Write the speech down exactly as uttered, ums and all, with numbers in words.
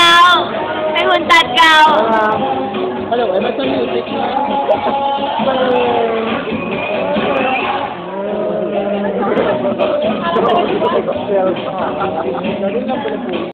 ikaw. May huntad ka. Hello, ay ba't sa music na? Galing lang pala po.